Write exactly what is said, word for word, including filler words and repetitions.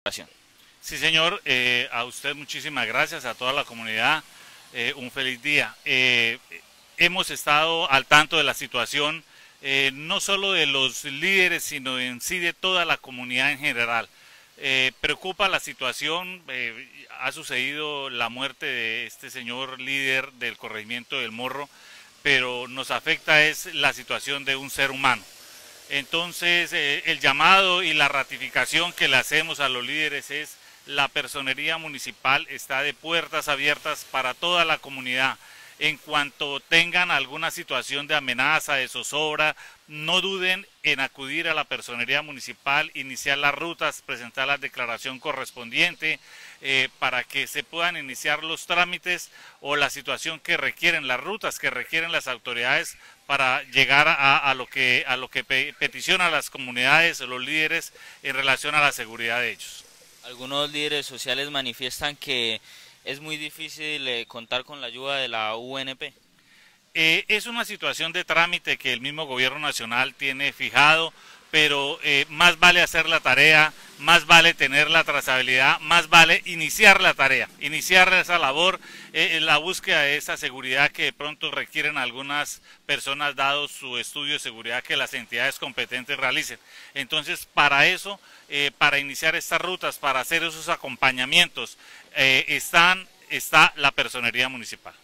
Sí, señor, eh, a usted muchísimas gracias, a toda la comunidad, eh, un feliz día. Eh, hemos estado al tanto de la situación, eh, no solo de los líderes, sino en sí de toda la comunidad en general. Eh, preocupa la situación, eh, ha sucedido la muerte de este señor líder del corregimiento del Morro, pero nos afecta es la situación de un ser humano. Entonces, eh, el llamado y la ratificación que le hacemos a los líderes es: la personería municipal está de puertas abiertas para toda la comunidad. En cuanto tengan alguna situación de amenaza, de zozobra, no duden en acudir a la personería municipal, iniciar las rutas, presentar la declaración correspondiente eh, para que se puedan iniciar los trámites o la situación que requieren, las rutas que requieren las autoridades para llegar a, a lo que, a lo que pe peticiona las comunidades o los líderes en relación a la seguridad de ellos. Algunos líderes sociales manifiestan que es muy difícil eh, contar con la ayuda de la U N P. Eh, es una situación de trámite que el mismo gobierno nacional tiene fijado, pero eh, más vale hacer la tarea, más vale tener la trazabilidad, más vale iniciar la tarea, iniciar esa labor, eh, la búsqueda de esa seguridad que de pronto requieren algunas personas dado su estudio de seguridad que las entidades competentes realicen. Entonces, para eso, eh, para iniciar estas rutas, para hacer esos acompañamientos, eh, están, está la personería municipal.